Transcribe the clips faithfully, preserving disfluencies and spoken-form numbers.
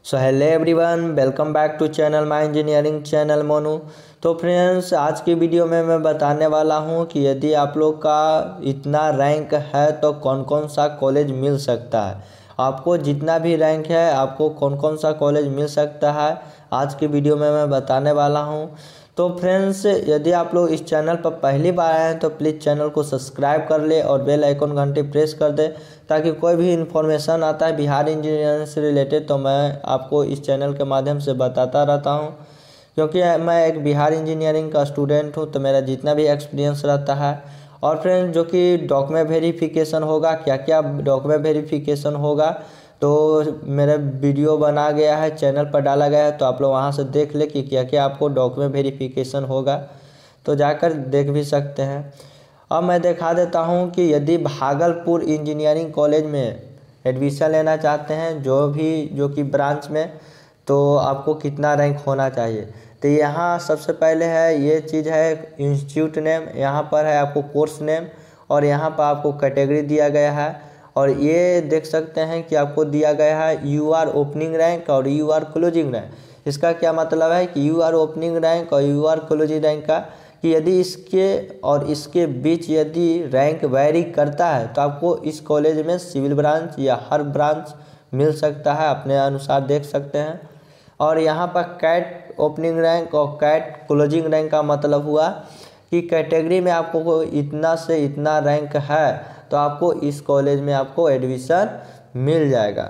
So hello everyone, welcome back to channel my engineering channel Monu. तो friends, आज की video में मैं बताने वाला हूं कि यदि आप लोग का इतना रैंक है तो कौन कौन सा कॉलेज मिल सकता है। आपको जितना भी रैंक है आपको कौन कौन सा कॉलेज मिल सकता है, आज की वीडियो में मैं बताने वाला हूं। तो फ्रेंड्स, यदि आप लोग इस चैनल पर पहली बार आए हैं तो प्लीज़ चैनल को सब्सक्राइब कर ले और बेल आइकन घंटी प्रेस कर दे, ताकि कोई भी इन्फॉर्मेशन आता है बिहार इंजीनियरिंग से रिलेटेड तो मैं आपको इस चैनल के माध्यम से बताता रहता हूं। क्योंकि मैं एक बिहार इंजीनियरिंग का स्टूडेंट हूं तो मेरा जितना भी एक्सपीरियंस रहता है। और फ्रेंड्स, जो कि डॉक्यूमेंट वेरिफिकेशन होगा, क्या क्या डॉक्यूमेंट वेरिफिकेशन होगा, तो मेरा वीडियो बना गया है, चैनल पर डाला गया है, तो आप लोग वहां से देख ले कि क्या क्या आपको डॉक्यूमेंट वेरिफिकेशन होगा, तो जाकर देख भी सकते हैं। अब मैं दिखा देता हूं कि यदि भागलपुर इंजीनियरिंग कॉलेज में एडमिशन लेना चाहते हैं, जो भी जो कि ब्रांच में, तो आपको कितना रैंक होना चाहिए। तो यहाँ सबसे पहले है ये चीज़ है इंस्टीट्यूट नेम, यहाँ पर है आपको कोर्स नेम, और यहाँ पर आपको कैटेगरी दिया गया है। और ये देख सकते हैं कि आपको दिया गया है यू आर ओपनिंग रैंक और यू आर क्लोजिंग रैंक। इसका क्या मतलब है कि यू आर ओपनिंग रैंक और यू आर क्लोजिंग रैंक का कि यदि इसके और इसके बीच यदि रैंक वैरी करता है तो आपको इस कॉलेज में सिविल ब्रांच या हर ब्रांच मिल सकता है, अपने अनुसार देख सकते हैं। और यहाँ पर कैट ओपनिंग रैंक और कैट क्लोजिंग रैंक का मतलब हुआ कि कैटेगरी में आपको इतना से इतना रैंक है तो आपको इस कॉलेज में आपको एडमिशन मिल जाएगा।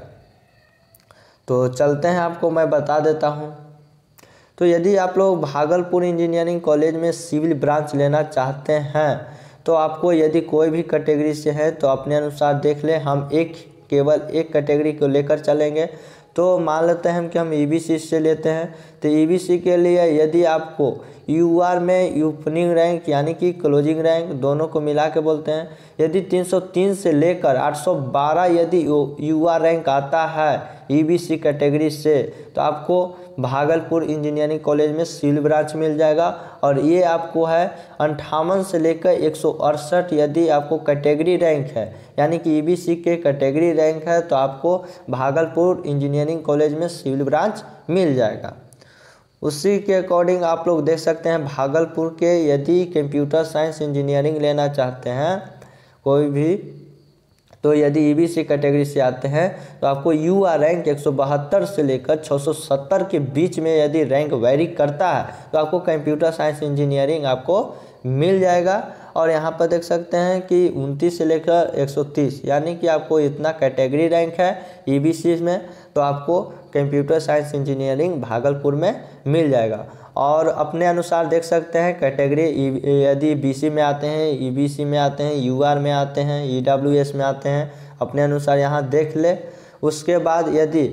तो चलते हैं, आपको मैं बता देता हूँ। तो यदि आप लोग भागलपुर इंजीनियरिंग कॉलेज में सिविल ब्रांच लेना चाहते हैं तो आपको यदि कोई भी कैटेगरी से है तो अपने अनुसार देख ले। हम एक केवल एक कैटेगरी को लेकर चलेंगे। तो मान लेते हैं कि हम ईबीसी से लेते हैं। तो ईबीसी के लिए यदि आपको यूआर में ओपनिंग रैंक यानी कि क्लोजिंग रैंक दोनों को मिला के बोलते हैं, यदि तीन सौ तीन से लेकर आठ सौ बारह यदि यूआर रैंक आता है ईबीसी कैटेगरी से तो आपको भागलपुर इंजीनियरिंग कॉलेज में सिविल ब्रांच मिल जाएगा। और ये आपको है अंठावन से लेकर एक सौ अड़सठ यदि आपको कैटेगरी रैंक है, यानी कि ईबीसी के कैटेगरी रैंक है, तो आपको भागलपुर इंजीनियरिंग कॉलेज में सिविल ब्रांच मिल जाएगा। उसी के अकॉर्डिंग आप लोग देख सकते हैं भागलपुर के यदि कंप्यूटर साइंस इंजीनियरिंग लेना चाहते हैं कोई भी, तो यदि ईबीसी कैटेगरी से आते हैं तो आपको यू आर रैंक एक सौ बहत्तर से लेकर छः सौ सत्तर के बीच में यदि रैंक वैरी करता है तो आपको कंप्यूटर साइंस इंजीनियरिंग आपको मिल जाएगा। और यहाँ पर देख सकते हैं कि उनतीस से लेकर एक सौ तीस यानी कि आपको इतना कैटेगरी रैंक है ईबीसी में तो आपको कंप्यूटर साइंस इंजीनियरिंग भागलपुर में मिल जाएगा। और अपने अनुसार देख सकते हैं कैटेगरी यदि बीसी में आते हैं, ईबीसी में आते हैं, यूआर में आते हैं, ईडब्ल्यूएस में आते हैं, अपने अनुसार यहाँ देख ले। उसके बाद यदि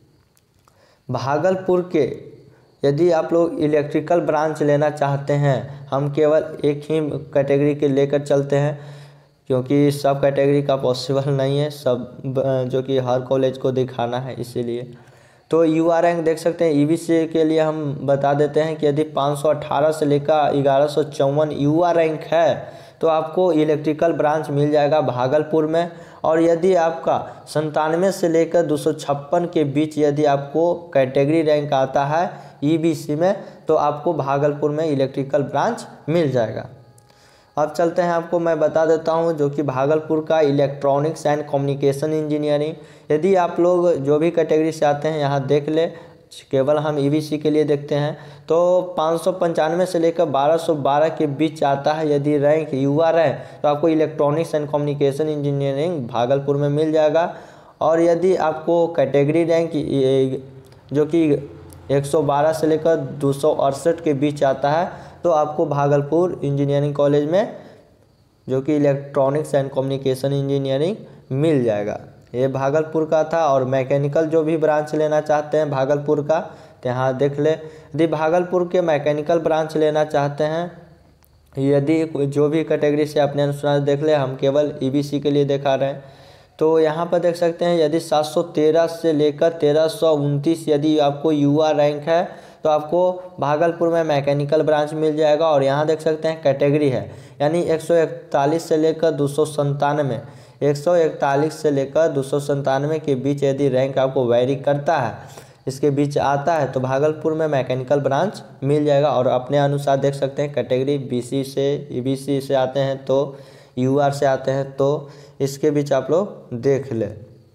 भागलपुर के यदि आप लोग इलेक्ट्रिकल ब्रांच लेना चाहते हैं, हम केवल एक ही कैटेगरी के लेकर चलते हैं क्योंकि सब कैटेगरी का पॉसिबल नहीं है, सब जो कि हर कॉलेज को दिखाना है, इसीलिए। तो यू आर रैंक देख सकते हैं ईबीसी के लिए हम बता देते हैं कि यदि पाँच सौ अठारह से लेकर ग्यारह सौ चौवन यू आर रैंक है तो आपको इलेक्ट्रिकल ब्रांच मिल जाएगा भागलपुर में। और यदि आपका संतानवे से लेकर दो सौ छप्पन के बीच यदि आपको कैटेगरी रैंक आता है ईबीसी में तो आपको भागलपुर में इलेक्ट्रिकल ब्रांच मिल जाएगा। अब चलते हैं, आपको मैं बता देता हूं जो कि भागलपुर का इलेक्ट्रॉनिक्स एंड कम्युनिकेशन इंजीनियरिंग। यदि आप लोग जो भी कैटेगरी से आते हैं यहाँ देख ले, केवल हम ईबीसी के लिए देखते हैं तो पाँच सौ पंचानवे से लेकर बारह सौ बारह के बीच आता है यदि रैंक यूआर है तो आपको electronics and communication engineering Bhagalpur में मिल जाएगा। और यदि आपको कैटेगरी रैंक जो कि एक सौ बारह से लेकर दो सौ अड़सठ के बीच आता है तो आपको भागलपुर इंजीनियरिंग कॉलेज में जो कि इलेक्ट्रॉनिक्स एंड कम्युनिकेशन इंजीनियरिंग मिल जाएगा। ये भागलपुर का था। और मैकेनिकल जो भी ब्रांच लेना चाहते हैं भागलपुर का तो यहाँ देख ले, यदि भागलपुर के मैकेनिकल ब्रांच लेना चाहते हैं, यदि जो भी कैटेगरी से अपने अनुसार देख ले, हम केवल ईबीसी के लिए दिखा रहे हैं। तो यहाँ पर देख सकते हैं यदि सात सौ तेरह से लेकर तेरह सौ उनतीस यदि आपको यूआर रैंक है तो आपको भागलपुर में मैकेनिकल ब्रांच मिल जाएगा। और यहाँ देख सकते हैं कैटेगरी है यानी एक सौ इकतालीस से लेकर दो सौ संतानवे एक सौ इकतालीस से लेकर दो सौ संतानवे के बीच यदि रैंक आपको वैरी करता है इसके बीच आता है तो भागलपुर में मैकेनिकल ब्रांच मिल जाएगा। और अपने अनुसार देख सकते हैं कैटेगरी बीसी से ईबीसी से आते हैं तो यूआर से आते हैं, तो इसके बीच आप लोग देख लें।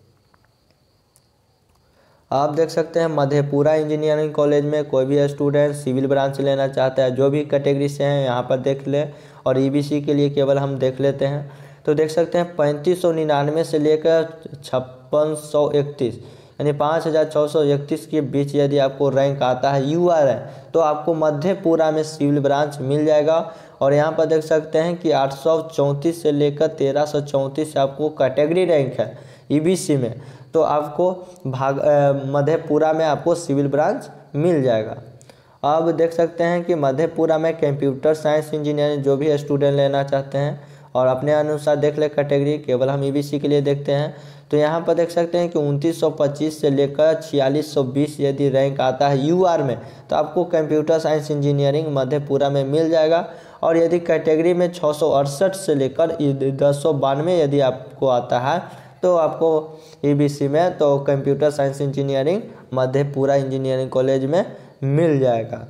आप देख सकते हैं मधेपुरा इंजीनियरिंग कॉलेज में कोई भी स्टूडेंट सिविल ब्रांच लेना चाहता है, जो भी कैटेगरी से हैं यहाँ पर देख ले। और ईबीसी के लिए केवल हम देख लेते हैं तो देख सकते हैं पैंतीस सौ निन्यानवे से लेकर छप्पन सौ इकतीस यानी पाँच हज़ार छः सौ इकतीस के बीच यदि आपको रैंक आता है यूआर है तो आपको मधेपुरा में सिविल ब्रांच मिल जाएगा। और यहाँ पर देख सकते हैं कि आठ सौ चौंतीस से लेकर तेरह सौ चौंतीस आपको कैटेगरी रैंक है ईबीसी में, तो आपको भाग मधेपुरा में आपको सिविल ब्रांच मिल जाएगा। अब देख सकते हैं कि मधेपुरा में कंप्यूटर साइंस इंजीनियरिंग जो भी स्टूडेंट लेना चाहते हैं और अपने अनुसार देख ले कैटेगरी, केवल हम ईबीसी के लिए देखते हैं तो यहाँ पर देख सकते हैं कि उनतीस सौ पच्चीस से लेकर छियालीस सौ बीस यदि रैंक आता है यूआर में तो आपको कंप्यूटर साइंस इंजीनियरिंग मधेपुरा में मिल जाएगा। और यदि कैटेगरी में छः सौ अड़सठ से लेकर दस सौ बानवे यदि आपको आता है तो आपको ईबीसी में तो computer science engineering Madhepura engineering college में मिल जाएगा।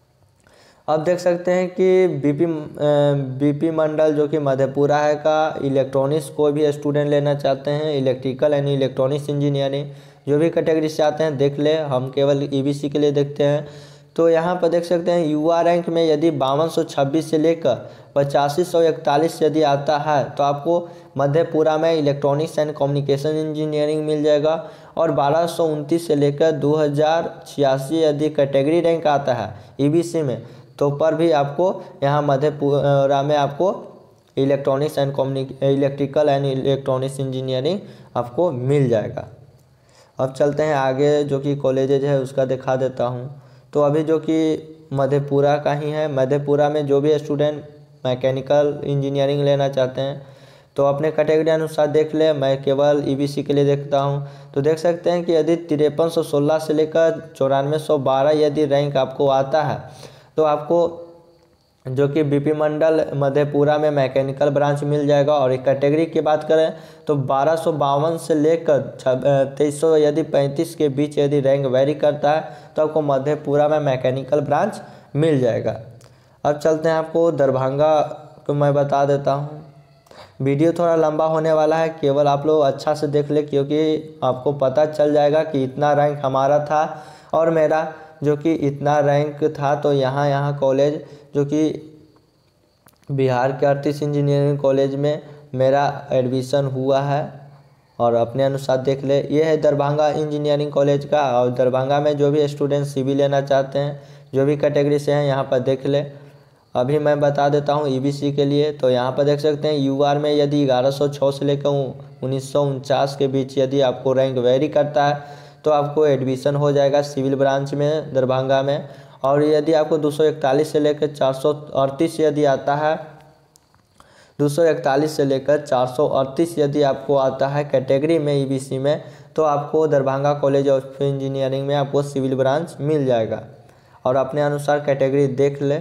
अब देख सकते हैं कि बीपी बीपी मंडल जो कि मधेपुरा है का इलेक्ट्रॉनिक्स कोई भी स्टूडेंट लेना चाहते हैं, इलेक्ट्रिकल एंड इलेक्ट्रॉनिक्स इंजीनियरिंग जो भी कैटेगरी से आते हैं देख ले, हम केवल ईबीसी के लिए देखते हैं। तो यहाँ पर देख सकते हैं यूआर रैंक में यदि बावन सौ छब्बीस से लेकर पचासी सौ इकतालीस यदि आता है तो आपको मधेपुरा में इलेक्ट्रॉनिक्स एंड कम्युनिकेशन इंजीनियरिंग मिल जाएगा। और बारह सौ उनतीस से लेकर दो हज़ार छियासी यदि कैटेगरी रैंक आता है ईबीसी में तो पर भी आपको यहाँ मधेपुरा में आपको electronics and communic electrical and electronics engineering आपको मिल जाएगा। अब चलते हैं आगे जो कि कॉलेजेज है उसका दिखा देता हूँ। तो अभी जो कि मधेपुरा का ही है, मधेपुरा में जो भी स्टूडेंट मैकेनिकल इंजीनियरिंग लेना चाहते हैं तो अपने कैटेगरी अनुसार देख ले, मैं केवल ईबीसी के लिए देखता हूँ। तो देख सकते हैं कि यदि तिरपन सौ सोलह से लेकर चौरानवे सौ बारह यदि रैंक आपको आता है तो आपको जो कि बीपी मंडल मधेपुरा में मैकेनिकल ब्रांच मिल जाएगा। और एक कैटेगरी की बात करें तो बारह सौ बावन से लेकर तेईस सौ यदि पैंतीस के बीच यदि रैंक वेरी करता है तो आपको मधेपुरा में मैकेनिकल ब्रांच मिल जाएगा। अब चलते हैं आपको दरभंगा को मैं बता देता हूँ। वीडियो थोड़ा लंबा होने वाला है, केवल आप लोग अच्छा से देख ले क्योंकि आपको पता चल जाएगा कि इतना रैंक हमारा था और मेरा जो कि इतना रैंक था। तो यहाँ यहाँ कॉलेज जो कि बिहार के अड़तीस इंजीनियरिंग कॉलेज में मेरा एडमिशन हुआ है और अपने अनुसार देख ले। ये है दरभंगा इंजीनियरिंग कॉलेज का। और दरभंगा में जो भी स्टूडेंट सिविल लेना चाहते हैं जो भी कैटेगरी से हैं यहाँ पर देख ले। अभी मैं बता देता हूँ ईबीसी के लिए। तो यहाँ पर देख सकते हैं यूआर में यदि ग्यारह सौ छः से लेकर उन्नीस सौ उनचास के बीच यदि आपको रैंक वेरी करता है तो आपको एडमिशन हो जाएगा सिविल ब्रांच में दरभंगा में। और यदि आपको दो सौ इकतालीस से लेकर चार सौ अड़तीस यदि आता है दो सौ इकतालीस से लेकर चार सौ अड़तीस यदि आपको आता है कैटेगरी में ईबीसी में तो आपको दरभंगा कॉलेज ऑफ इंजीनियरिंग में आपको सिविल ब्रांच मिल जाएगा। और अपने अनुसार कैटेगरी देख ले।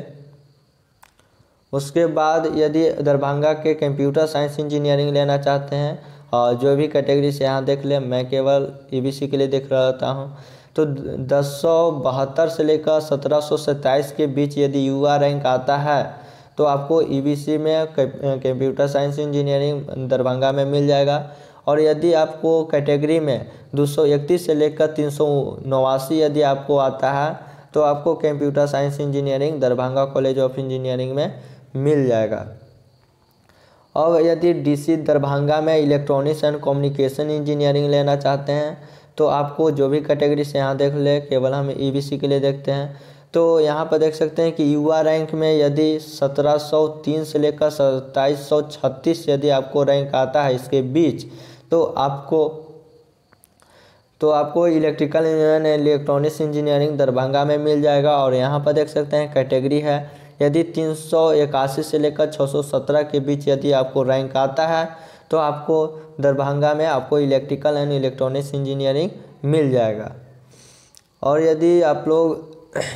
उसके बाद यदि दरभंगा के कंप्यूटर साइंस इंजीनियरिंग लेना चाहते हैं और जो भी कैटेगरी से यहाँ देख ले, मैं केवल ईबीसी के लिए देख रहा हूँ। तो दस सौ बहत्तर से लेकर सत्रह सौ सत्ताईस के बीच यदि यूआर रैंक आता है तो आपको ईबीसी में कंप्यूटर साइंस इंजीनियरिंग दरभंगा में मिल जाएगा। और यदि आपको कैटेगरी में दो सौ इकतीस से लेकर तीन सौ नवासी यदि आपको आता है तो आपको computer science engineering Darbhanga college of engineering में मिल जाएगा। और यदि डीसी दरभंगा में इलेक्ट्रॉनिक्स एंड कम्युनिकेशन इंजीनियरिंग लेना चाहते हैं तो आपको जो भी कैटेगरी से यहाँ देख ले, केवल हम ईबीसी के लिए देखते हैं। तो यहाँ पर देख सकते हैं कि यूआर रैंक में यदि सत्रह सौ तीन से लेकर सत्ताईस सौ छत्तीस यदि आपको रैंक आता है इसके बीच तो आपको तो आपको electrical engineering and electronics engineering Darbhanga में मिल जाएगा। और यहाँ पर देख सकते हैं कैटेगरी है यदि तीन सौ इक्यासी से लेकर छः सौ सत्रह के बीच यदि आपको रैंक आता है तो आपको दरभंगा में आपको इलेक्ट्रिकल एंड इलेक्ट्रॉनिक्स इंजीनियरिंग मिल जाएगा। और यदि आप लोग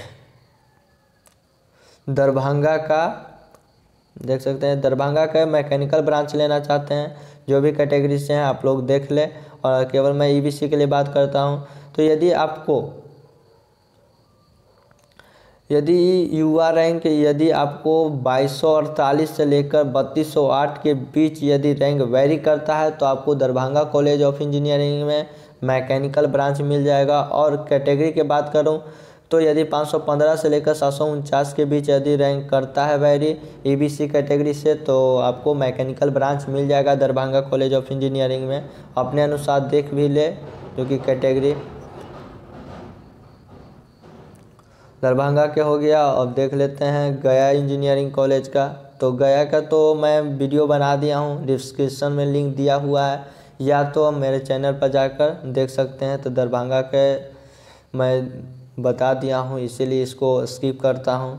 दरभंगा का देख सकते हैं दरभंगा का मैकेनिकल ब्रांच लेना चाहते हैं जो भी कैटेगरी से हैं आप लोग देख ले। और केवल मैं ईबीसी के लिए बात करता हूं। तो यदि आपको यदि युवा रैंक यदि आपको बाईस सौ अड़तालीस से लेकर बत्तीस सौ आठ के बीच यदि रैंक वेरी करता है तो आपको दरभंगा कॉलेज ऑफ इंजीनियरिंग में मैकेनिकल ब्रांच मिल जाएगा। और कैटेगरी की बात करूं तो यदि पाँच सौ पंद्रह से लेकर सात सौ उनचास के बीच यदि रैंक करता है वेरी ईबीसी कैटेगरी से तो आपको मैकेनिकल ब्रांच मिल जाएगा दरभंगा कॉलेज ऑफ इंजीनियरिंग में। अपने अनुसार देख भी ले, जो कि कैटेगरी दरभंगा के हो गया। अब देख लेते हैं गया इंजीनियरिंग कॉलेज का। तो गया का तो मैं वीडियो बना दिया हूँ, डिस्क्रिप्शन में लिंक दिया हुआ है, या तो आप मेरे चैनल पर जाकर देख सकते हैं। तो दरभंगा के मैं बता दिया हूँ, इसीलिए इसको स्किप करता हूँ।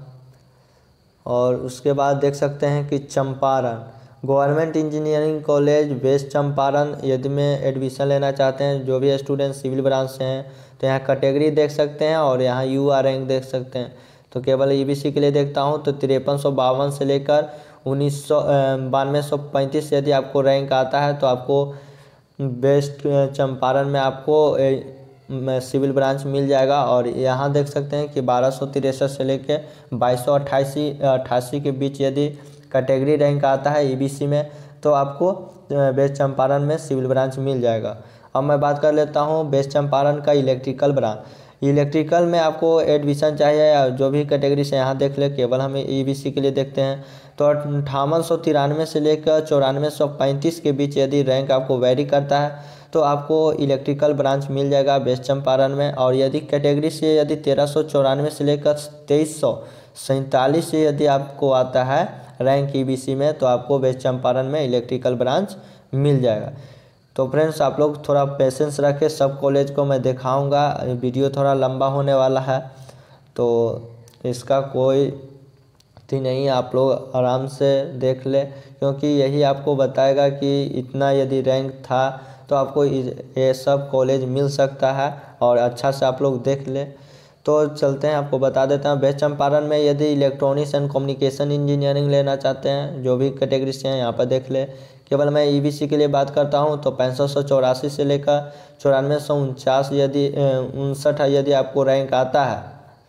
और उसके बाद देख सकते हैं कि Champaran government engineering college west Champaran, यदि में एडमिशन लेना चाहते हैं जो भी स्टूडेंट सिविल ब्रांच से हैं तो यहाँ कैटेगरी देख सकते हैं और यहाँ यू आर रैंक देख सकते हैं। तो केवल ईबीसी के लिए देखता हूँ तो तिरपन सौ बावन से लेकर उन्नीस सौ बानवे सौ पैंतीस यदि आपको रैंक आता है तो आपको वेस्ट चंपारण में आपको सिविल ब्रांच मिल जाएगा। और यहाँ देख सकते हैं कि बारह सौ तिरसठ से लेकर बाईस सौ अट्ठासी अट्ठासी के बीच यदि कैटेगरी रैंक आता है ईबीसी में तो आपको वेस्ट चंपारण में सिविल ब्रांच मिल जाएगा। अब मैं बात कर लेता हूँ वेस्ट चंपारण का इलेक्ट्रिकल ब्रांच। इलेक्ट्रिकल में आपको एडमिशन चाहिए या जो भी कैटेगरी से यहाँ देख ले, केवल हमें ईबीसी के लिए देखते हैं तो अट्ठावन सौ तिरानवे से लेकर चौरानवे सौ पैंतीस के बीच यदि रैंक आपको वेरी करता है तो आपको इलेक्ट्रिकल ब्रांच मिल जाएगा वेस्ट चंपारण में। और यदि कैटेगरी से यदि तेरह सौ चौरानवे से लेकर तेईस सौ सैंतालीस से यदि आपको आता है रैंक ईबीसी में तो आपको वेस्ट चंपारण में इलेक्ट्रिकल ब्रांच मिल जाएगा। तो फ्रेंड्स आप लोग थोड़ा पेशेंस रखें, सब कॉलेज को मैं दिखाऊंगा। वीडियो थोड़ा लंबा होने वाला है तो इसका कोई थी नहीं, आप लोग आराम से देख ले, क्योंकि यही आपको बताएगा कि इतना यदि रैंक था तो आपको ये सब कॉलेज मिल सकता है। और अच्छा से आप लोग देख ले। तो चलते हैं, आपको बता देता हूँ वेस्ट चंपारण में यदि इलेक्ट्रॉनिक्स एंड कम्युनिकेशन इंजीनियरिंग लेना चाहते हैं जो भी कैटेगरी से हैं यहाँ पर देख ले। केवल मैं ईबीसी के लिए बात करता हूँ तो पैंसठ सौ चौरासी से लेकर चौरानवे सौ उनचास यदि उनसठ यदि आपको रैंक आता है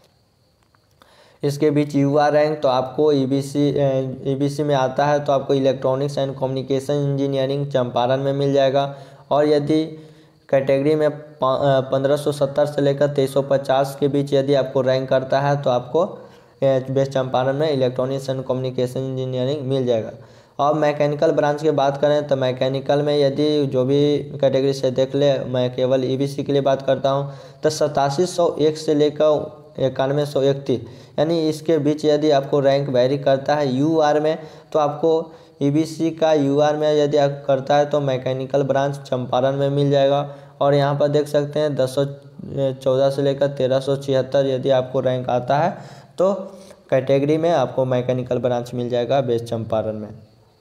इसके बीच युवा रैंक तो आपको ईबीसी ईबीसी में आता है तो आपको electronics and communication engineering Champaran में मिल जाएगा। और यदि कैटेगरी में पंद्रह सौ सत्तर से लेकर तेईस सौ पचास के बीच यदि आपको रैंक करता है तो आपको वेस्ट चंपारण में इलेक्ट्रॉनिक्स एंड कम्युनिकेशन इंजीनियरिंग मिल जाएगा। अब मैकेनिकल ब्रांच की बात करें तो मैकेनिकल में यदि जो भी कैटेगरी से देख ले, मैं केवल ईबीसी के लिए बात करता हूँ तो सतासी सौ एक से लेकर इक्यानवे सौ इकतीस यानी इसके बीच यदि आपको रैंक वेरी करता है यूआर में तो आपको ईबीसी का यूआर में यदि आप करता है तो मैकेनिकल ब्रांच चंपारण में मिल जाएगा। और यहाँ पर देख सकते हैं दस सौ चौदह से लेकर तेरह सौ छिहत्तर यदि आपको रैंक आता है तो कैटेगरी में आपको मैकेनिकल ब्रांच मिल जाएगा वेस्ट चंपारण में।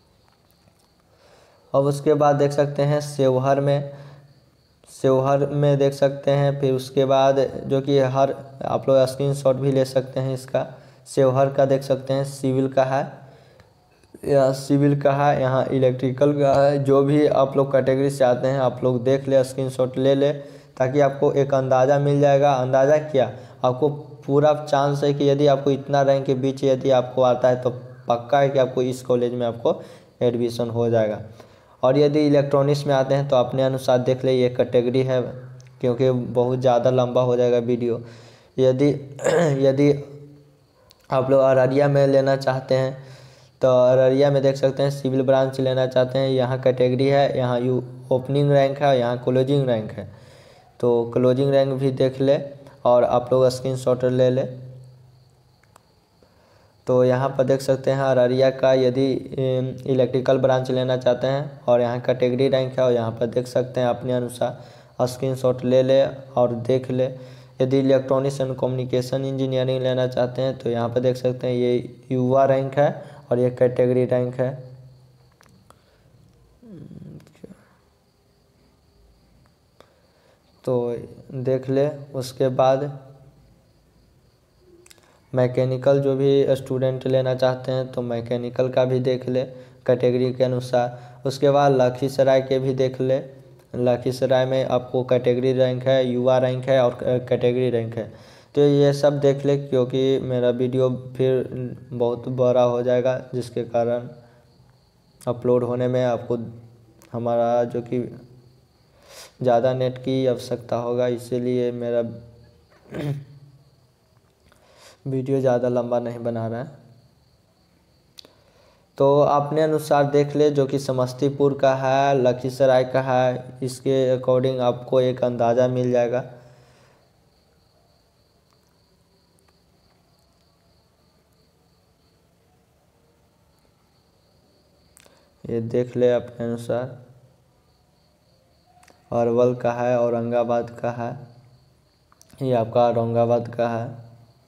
अब उसके बाद देख सकते हैं सेवहर में सेवहर में देख सकते हैं। फिर उसके बाद जो कि हर आप लोग स्क्रीनशॉट भी ले सकते हैं इसका, सेवहर का देख सकते हैं सिविल का है या सिविल का है, यहाँ इलेक्ट्रिकल का है। जो भी आप लोग कैटेगरी से आते हैं आप लोग देख ले, स्क्रीनशॉट ले ले, ताकि आपको एक अंदाज़ा मिल जाएगा। अंदाज़ा क्या, आपको पूरा चांस है कि यदि आपको इतना रैंक के बीच यदि आपको आता है तो पक्का है कि आपको इस कॉलेज में आपको एडमिशन हो जाएगा। और यदि इलेक्ट्रॉनिक्स में आते हैं तो अपने अनुसार देख ले, ये कैटेगरी है, क्योंकि बहुत ज़्यादा लंबा हो जाएगा वीडियो। यदि यदि आप लोग अररिया में लेना चाहते हैं तो अररिया में देख सकते हैं सिविल ब्रांच लेना चाहते हैं, यहाँ कैटेगरी है, यहाँ यू ओपनिंग रैंक है, यहाँ क्लोजिंग रैंक है। तो क्लोजिंग रैंक भी देख ले और आप लोग स्क्रीनशॉट ले ले। तो यहाँ पर देख सकते हैं अररिया का यदि इलेक्ट्रिकल ब्रांच लेना चाहते हैं और यहाँ कैटेगरी रैंक है और यहाँ पर देख सकते हैं अपने अनुसार स्क्रीनशॉट ले ले और देख ले। यदि इलेक्ट्रॉनिक्स एंड कम्युनिकेशन इंजीनियरिंग लेना चाहते हैं तो यहाँ पर देख सकते हैं ये युवा रैंक है और ये कैटेगरी रैंक है। तो देख ले। उसके बाद मैकेनिकल जो भी स्टूडेंट लेना चाहते हैं तो मैकेनिकल का भी देख ले कैटेगरी के अनुसार। उसके बाद लखीसराय के भी देख ले, लखीसराय में आपको कैटेगरी रैंक है, युवा रैंक है और कैटेगरी रैंक है। तो ये सब देख ले, क्योंकि मेरा वीडियो फिर बहुत बड़ा हो जाएगा, जिसके कारण अपलोड होने में आपको हमारा जो कि ज़्यादा नेट की आवश्यकता होगा, इसीलिए मेरा वीडियो ज़्यादा लंबा नहीं बना रहा है। तो अपने अनुसार देख ले, जो कि समस्तीपुर का है, लखीसराय का है, इसके अकॉर्डिंग आपको एक अंदाज़ा मिल जाएगा। ये देख ले अपने अनुसार। अरवल का है, औरंगाबाद का है, ये आपका औरंगाबाद का है।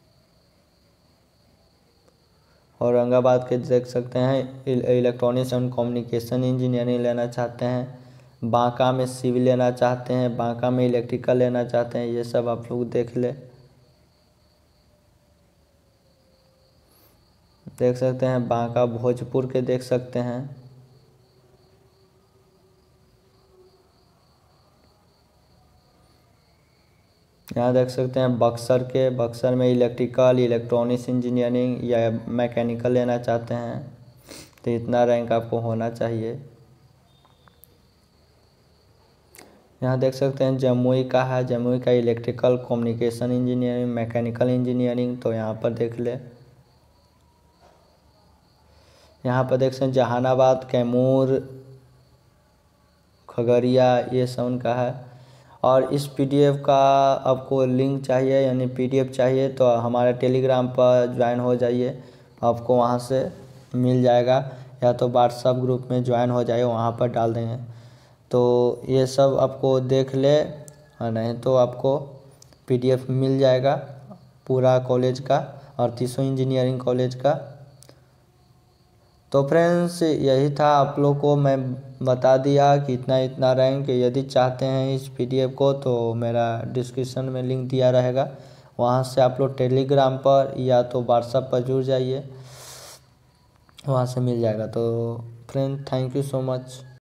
औरंगाबाद के देख सकते हैं, इलेक्ट्रॉनिक्स एंड कम्युनिकेशन इंजीनियरिंग लेना चाहते हैं। बांका में सिविल लेना चाहते हैं, बांका में इलेक्ट्रिकल लेना चाहते हैं, ये सब आप लोग देख ले। देख सकते हैं बांका भोजपुर के देख सकते हैं। यहाँ देख सकते हैं बक्सर के, बक्सर में इलेक्ट्रिकल, इलेक्ट्रॉनिक्स इंजीनियरिंग या मैकेनिकल लेना चाहते हैं, तो इतना रैंक आपको होना चाहिए। यहाँ देख सकते हैं जमुई का है, जमुई का electrical, communication engineering, mechanical engineering, तो यहाँ पर देख ले। यहाँ पर देख सकते हैं जहानाबाद, कैमूर, खगड़िया, ये सब उनका है। और इस पीडीएफ का आपको लिंक चाहिए, यानी पीडीएफ चाहिए, तो हमारे टेलीग्राम पर ज्वाइन हो जाइए, आपको वहाँ से मिल जाएगा, या तो व्हाट्सएप ग्रुप में ज्वाइन हो जाइए, वहाँ पर डाल देंगे। तो ये सब आपको देख ले, और नहीं तो आपको पीडीएफ मिल जाएगा पूरा कॉलेज का और तीसों इंजीनियरिंग कॉलेज का। तो फ्रेंड्स यही था, आप लोग को मैं बता दिया कि इतना इतना रैंक। यदि चाहते हैं इस पीडीएफ को, तो मेरा डिस्क्रिप्शन में लिंक दिया रहेगा, वहाँ से आप लोग टेलीग्राम पर या तो व्हाट्सएप पर जुड़ जाइए, वहाँ से मिल जाएगा। तो friend, thank you so much.